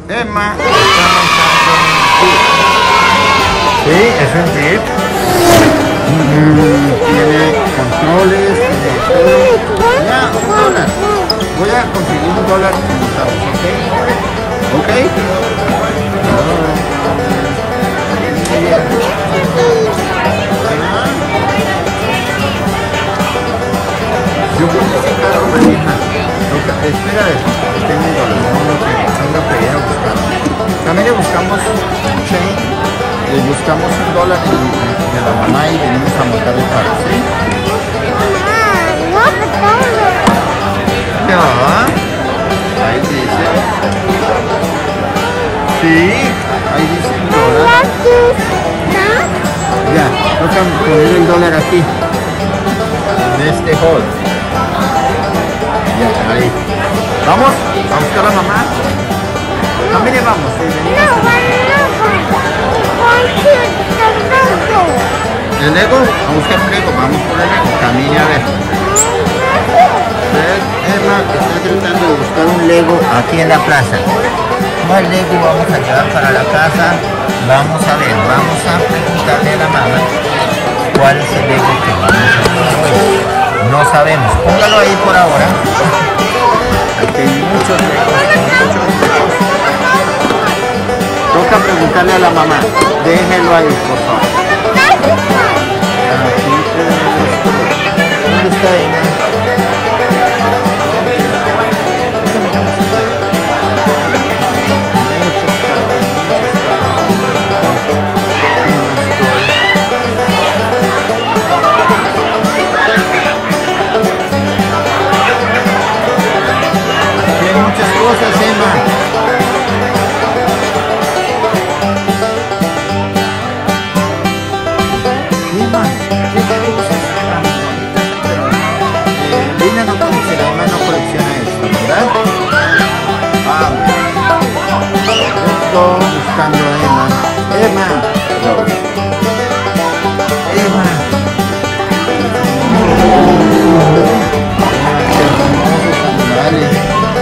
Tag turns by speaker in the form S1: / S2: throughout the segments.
S1: Emma está montando un jeep. Sí, es un jeep. Tiene controles, tiene todo. Ya, $1. Voy a conseguir $1 y montamos, ¿ok? ¿Ok? Yo creo que ese carro maneja. Espera, tengo $1, no lo quería buscar. También le buscamos un chain, le buscamos $1 de la mamá y venimos a montar el carro, ¿sí? No, ahí dice. Sí, ahí dice $1. Ya, toca poner $1 aquí. En este hall. Ya, ahí. ¿Vamos? ¿A buscar a la mamá? También le vamos, sí, ¿el Lego? A buscar un Lego, vamos por el Lego, camine a ver. Emma está tratando de buscar un Lego aquí en la plaza. ¿Cuál Lego vamos a llevar para la casa? Vamos a ver, vamos a preguntarle a la mamá cuál es el Lego que vamos a usar hoy. No sabemos, póngalo ahí por ahora. Aquí hay muchos Legos, muchos. Toca preguntarle a la mamá. Déjelo ahí, por favor. ¿Dónde está ella? Hay muchas cosas, Emma. Lina no conoce, la mamá no colecciona esto, ¿verdad? Ah, bueno. Buscando a Emma. Emma. Emma. Qué hermosos animales.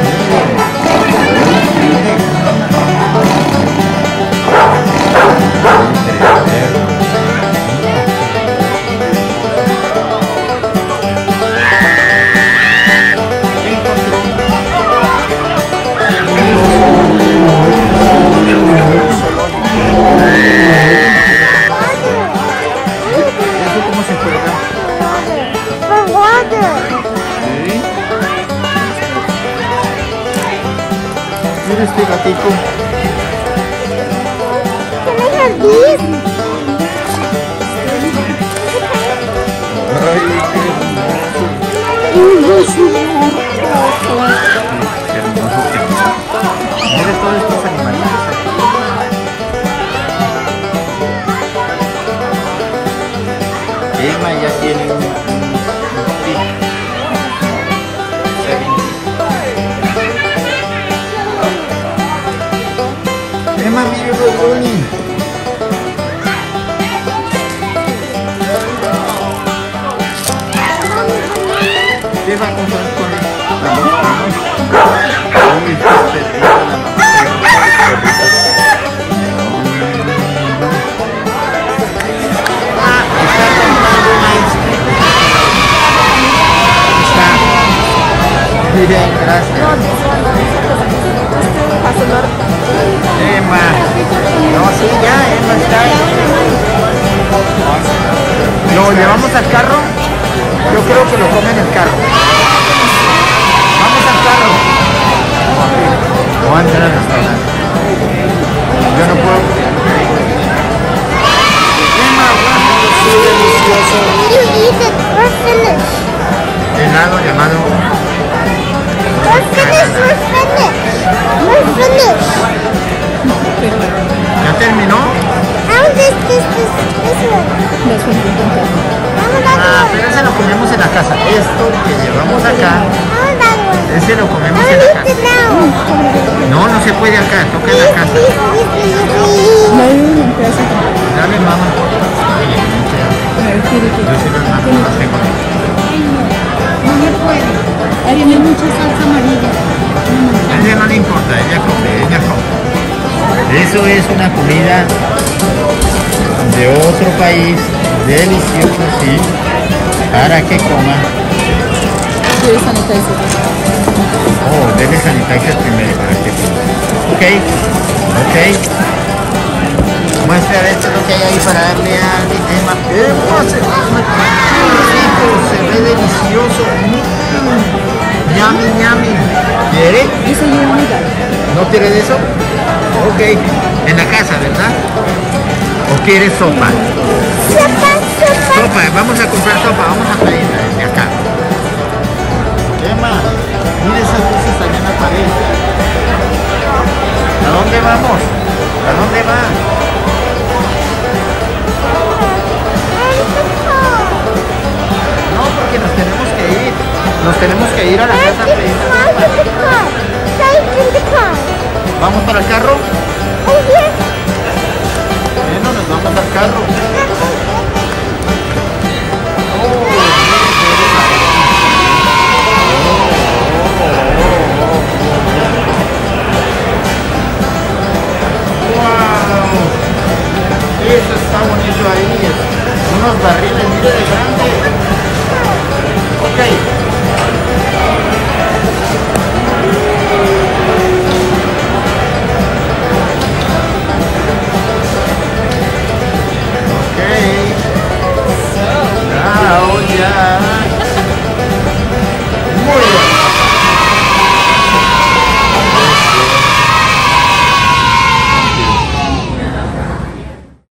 S1: Mira este gatito. Qué hermoso que es. Mira todos estos animalitos aquí. Emma ya tiene un pic. Emma, mira los Rooney. ¿Qué va a comprar con él? Vamos. Uy, qué perrito la mamá. Está comprando maíz. Está. Bien, gracias. Emma. No, sí, ya, Emma está. ¿Lo llevamos al carro? Yo creo que lo come en el carro. Vamos al carro. Voy a entrar al restaurante. Yo no puedo. Emma, delicioso. Helado llamado. ¿Ya terminó? Ah, pero ese lo comemos en la casa. Esto que llevamos acá, ese lo comemos en la casa. No, no se puede acá, toca en la casa. Dale, mamá. Yo sí los mando, los tengo.
S2: No me puede. Tiene mucha salsa amarilla.
S1: A ella no le importa, ella come, ella come. Eso es una comida de otro país, delicioso, sí, para que coma.
S2: Debe sanitizer.
S1: Oh, debe sanitizer primero para que coma. Ok, ok. Muestra esto lo que hay ahí para darle a mi tema. ¡Hermoso! Se ve delicioso. Yummy, yummy. ¿Quiere?
S2: Eso lleva unidad.
S1: ¿No quiere de eso? Ok. En la casa, ¿verdad? ¿O quiere sopa? Sopa. Vamos a comprar sopa. Vamos a pedirla desde acá. Emma, mire esas luces allá en la pared. ¿A dónde vamos? ¿A dónde va? No, porque nos tenemos que ir. Nos tenemos que ir a la casa a pedir sopa. ¿Vamos para el carro?
S3: Oh, yes.